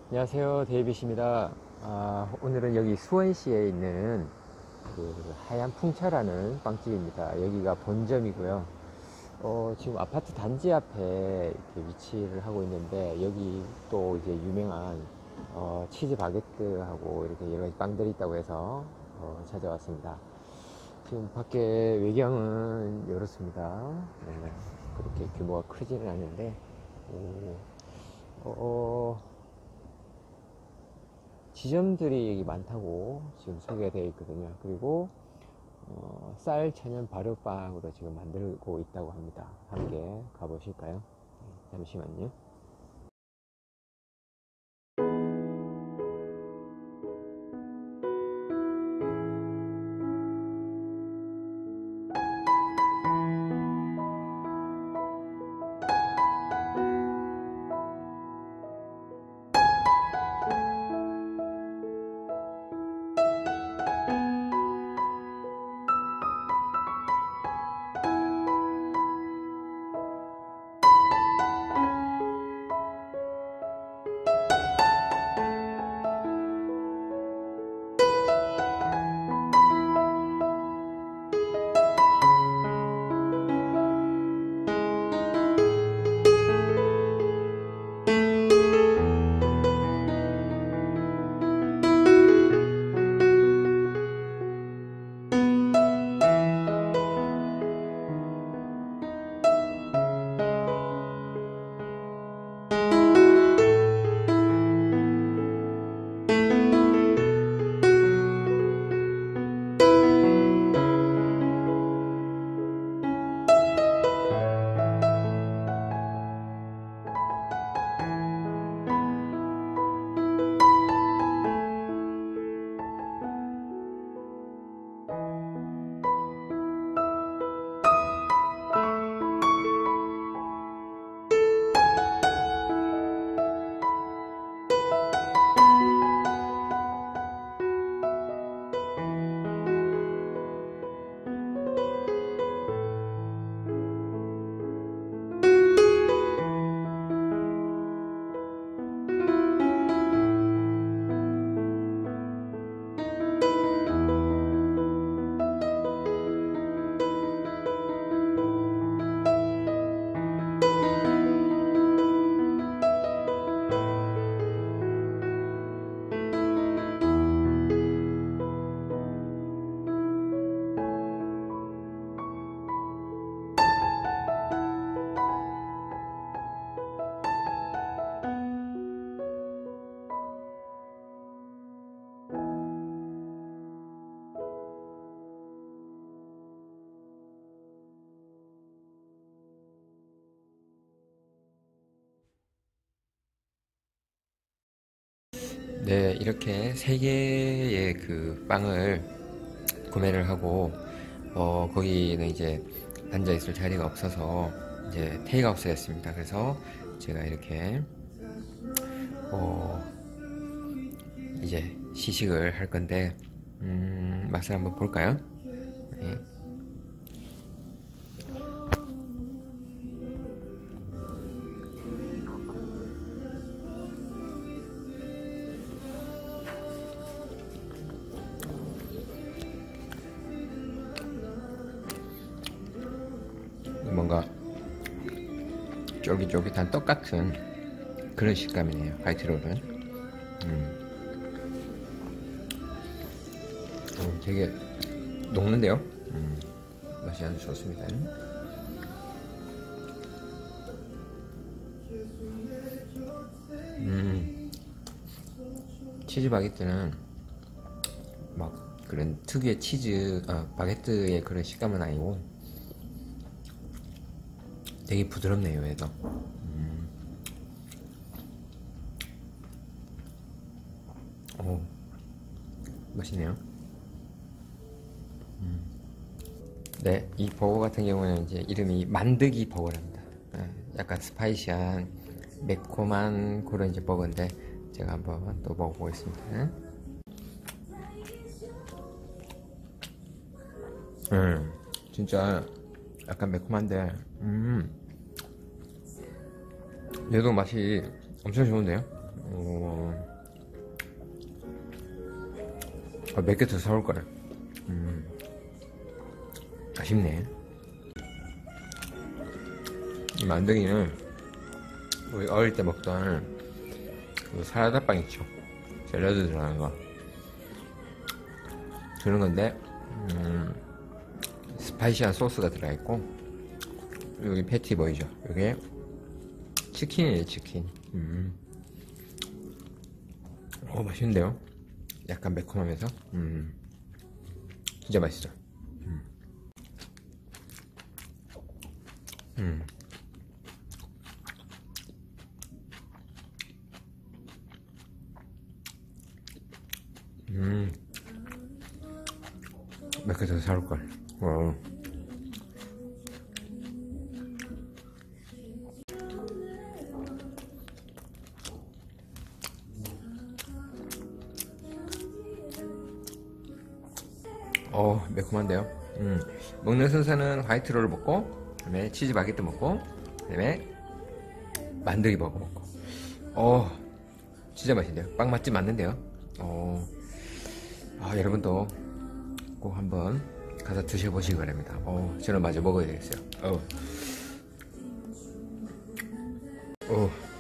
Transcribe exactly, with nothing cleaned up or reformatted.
안녕하세요, 데이빗입니다. 아, 오늘은 여기 수원시에 있는 그 하얀 풍차라는 빵집입니다. 여기가 본점이고요. 어, 지금 아파트 단지 앞에 이렇게 위치를 하고 있는데, 여기 또 이제 유명한 어, 치즈 바게트하고 이렇게 여러 가지 빵들이 있다고 해서 어, 찾아왔습니다. 지금 밖에 외경은 이렇습니다. 네, 그렇게 규모가 크지는 않은데, 오, 어, 지점들이 많다고 지금 소개가 되어 있거든요. 그리고 어, 쌀 천연 발효빵으로 지금 만들고 있다고 합니다. 함께 가보실까요? 네, 잠시만요. 네, 이렇게 세 개의 그 빵을 구매를 하고, 어, 거기는 이제 앉아있을 자리가 없어서 이제 테이크아웃을 했습니다. 그래서 제가 이렇게, 어, 이제 시식을 할 건데, 음, 맛을 한번 볼까요? 네. 뭔가 쫄깃쫄깃한 떡 같은 그런 식감이네요. 화이트롤은. 음, 음, 되게 녹는데요. 음, 맛이 아주 좋습니다. 음, 치즈 바게트는 막 그런 특유의 치즈, 아, 바게트의 그런 식감은 아니고 되게 부드럽네요, 얘도. 음, 오, 맛있네요. 네, 이 버거 같은 경우는 이제 이름이 만드기 버거랍니다. 예, 약간 스파이시한 매콤한 그런 이제 버거인데 제가 한번 또 먹어보겠습니다. 음, 진짜 약간 매콤한데, 음, 얘도 맛이 엄청 좋은데요? 오, 아, 몇 개 더 사올 거야. 음, 아쉽네. 이 만둥이는 우리 어릴 때 먹던 그 사라다 빵 있죠. 샐러드 들어가는 거. 그런 건데, 음, 스파이시한 소스가 들어있고, 여기 패티 보이죠? 이게 치킨이에요, 치킨. 음. 오, 맛있는데요? 약간 매콤하면서, 음. 진짜 맛있어. 음. 음. 음. 몇 개 더 사올걸. 어. 어, 매콤한데요? 음. 먹는 순서는 화이트롤을 먹고, 그 다음에 치즈 바게트 먹고, 그 다음에 만두기 버거 먹고. 어, 진짜 맛있네요. 빵 맛집 맞는데요? 어, 아, 여러분도 꼭 한번 가서 드셔보시기 바랍니다. 어, 저는 마저 먹어야 되겠어요. 어, 어.